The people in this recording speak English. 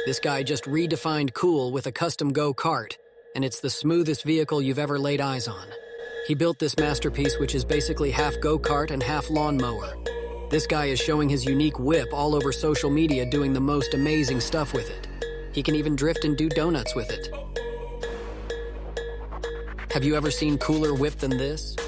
This guy just redefined cool with a custom go-kart, and it's the smoothest vehicle you've ever laid eyes on. He built this masterpiece, which is basically half go-kart and half lawnmower. This guy is showing his unique whip all over social media, doing the most amazing stuff with it. He can even drift and do donuts with it. Have you ever seen cooler whip than this?